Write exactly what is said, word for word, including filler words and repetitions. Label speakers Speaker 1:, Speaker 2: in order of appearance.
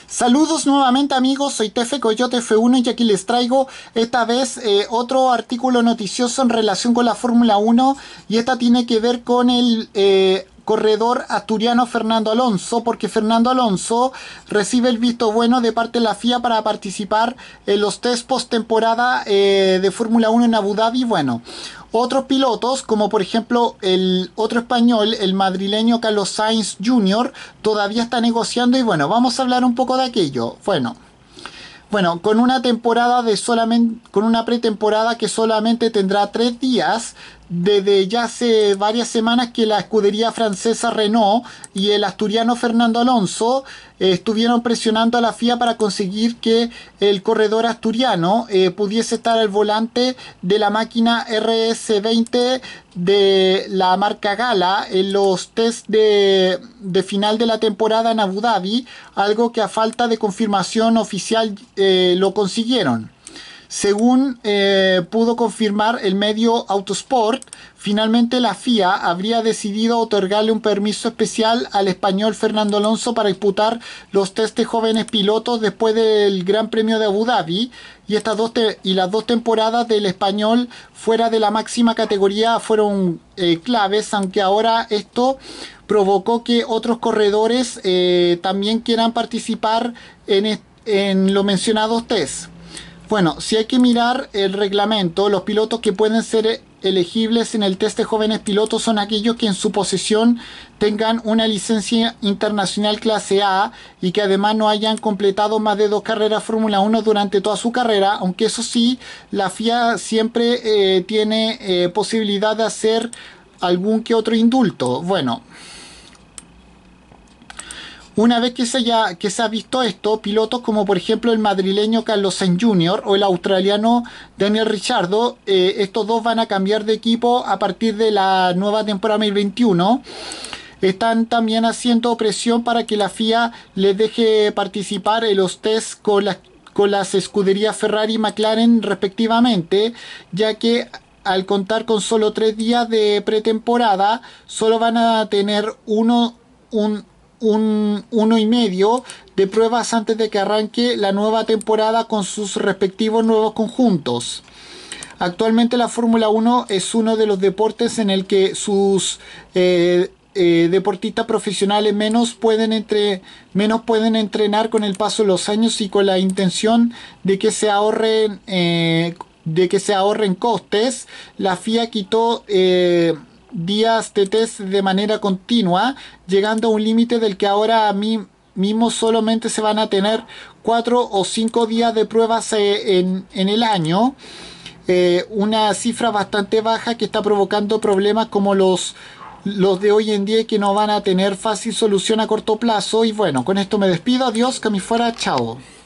Speaker 1: Saludos nuevamente amigos, soy Tefe Coyote F uno y aquí les traigo esta vez eh, otro artículo noticioso en relación con la Fórmula uno, y esta tiene que ver con el eh, corredor asturiano Fernando Alonso, porque Fernando Alonso recibe el visto bueno de parte de la F I A para participar en los test post-temporada eh, de Fórmula uno en Abu Dhabi. Bueno, otros pilotos, como por ejemplo el otro español, el madrileño Carlos Sainz junior, todavía está negociando y bueno, vamos a hablar un poco de aquello. Bueno, bueno, con una temporada de solamente, con una pretemporada que solamente tendrá tres días, desde ya hace varias semanas que la escudería francesa Renault y el asturiano Fernando Alonso eh, estuvieron presionando a la F I A para conseguir que el corredor asturiano eh, pudiese estar al volante de la máquina R S veinte de la marca Gala en los test de, de final de la temporada en Abu Dhabi, algo que a falta de confirmación oficial eh, lo consiguieron. Según eh, pudo confirmar el medio Autosport, finalmente la F I A habría decidido otorgarle un permiso especial al español Fernando Alonso para disputar los test de jóvenes pilotos después del Gran Premio de Abu Dhabi, y, estas dos y las dos temporadas del español fuera de la máxima categoría fueron eh, claves, aunque ahora esto provocó que otros corredores eh, también quieran participar en, en los mencionados test. Bueno, si hay que mirar el reglamento, los pilotos que pueden ser elegibles en el test de jóvenes pilotos son aquellos que en su posesión tengan una licencia internacional clase A y que además no hayan completado más de dos carreras Fórmula uno durante toda su carrera, aunque eso sí, la F I A siempre eh, tiene eh, posibilidad de hacer algún que otro indulto. Bueno, una vez que se, haya, que se ha visto esto, pilotos como por ejemplo el madrileño Carlos Sainz junior o el australiano Daniel Ricciardo, eh, estos dos van a cambiar de equipo a partir de la nueva temporada dos mil veintiuno. Están también haciendo presión para que la F I A les deje participar en los tests con las, con las escuderías Ferrari y McLaren respectivamente, ya que al contar con solo tres días de pretemporada, solo van a tener uno, un un uno y medio de pruebas antes de que arranque la nueva temporada con sus respectivos nuevos conjuntos. Actualmente la Fórmula uno es uno de los deportes en el que sus eh, eh, deportistas profesionales menos pueden, entre, menos pueden entrenar con el paso de los años, y con la intención de que se ahorren eh, de que se ahorren costes, la F I A quitó eh, días de test de manera continua, llegando a un límite del que ahora a mí mismo solamente se van a tener cuatro o cinco días de pruebas eh, en, en el año, eh, una cifra bastante baja que está provocando problemas como los los de hoy en día, que no van a tener fácil solución a corto plazo. Y bueno, con esto me despido, adiós, que me fuera, chao.